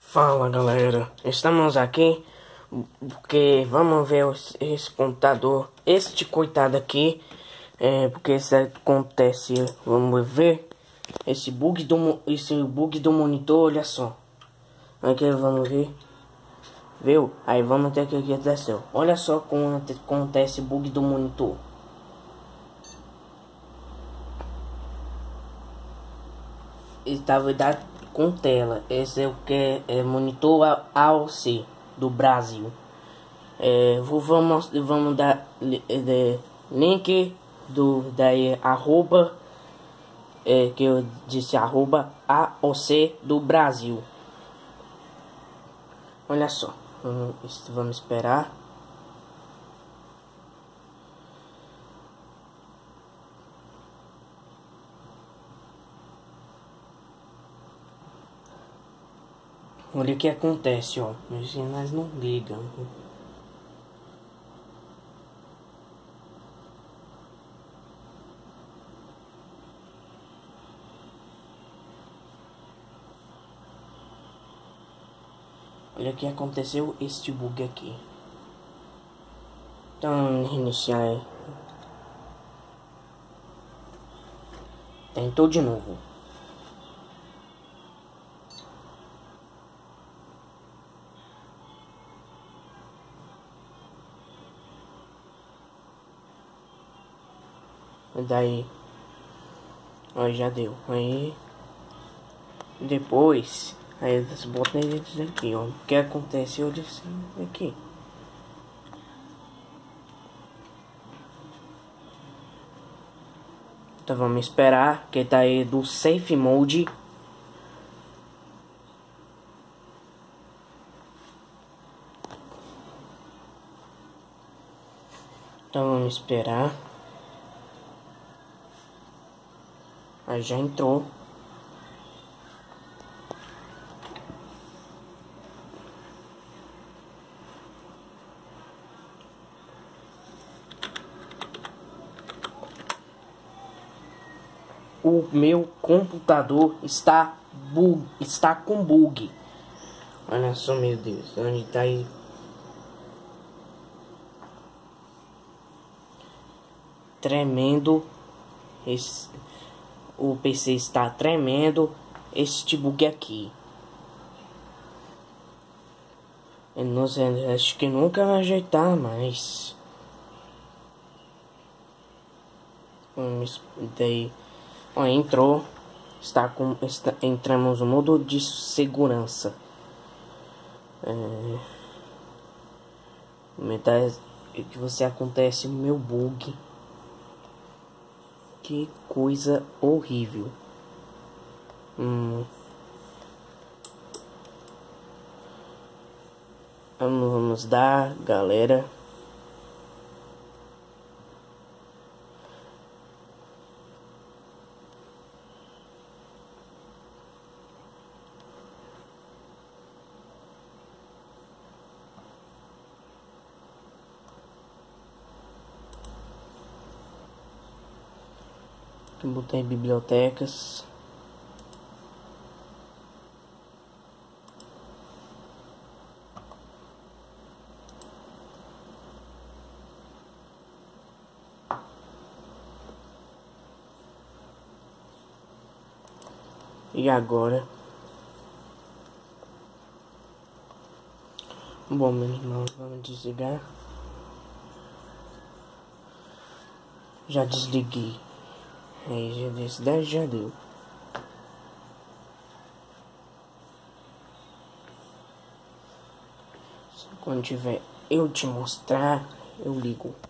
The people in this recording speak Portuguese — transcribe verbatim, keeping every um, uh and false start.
Fala galera, estamos aqui porque vamos ver esse computador, este coitado aqui, é, porque isso acontece, vamos ver esse bug do esse bug do monitor, olha só, aqui vamos ver, viu? Aí vamos ter que aqui aconteceu, olha só como acontece o bug do monitor. Estava da com tela. Esse é o que é, é monitor A O C do Brasil. É, vou, vamos vamos dar é, link do daí arroba é, que eu disse arroba A O C do Brasil. Olha só, vamos, vamos esperar. Olha o que acontece, ó. Mas nós não ligam. Olha o que aconteceu este bug aqui. Então, reiniciar. Tentou de novo. Daí, ó, já deu. Aí, depois, aí eles botam eles aqui, ó. O que acontece? Eu disse aqui. Então vamos esperar que tá aí do Safe Mode. Então vamos esperar. Aí já entrou. O meu computador está bug, está com bug. Olha só, meu Deus, onde tá aí? Tremendo. Esse O P C está tremendo. Este bug aqui. Eu não sei, acho que nunca vai ajeitar mais. Vamos daí. Ó, entrou. Está com. Está, entramos no modo de segurança. É, metade que você acontece o meu bug. Que coisa horrível. Hum. Vamos dar, galera. Botei bibliotecas. E agora? Bom, meus irmãos, vamos desligar. Já desliguei. Aí já desse dez já deu. Quando tiver eu te mostrar, eu ligo.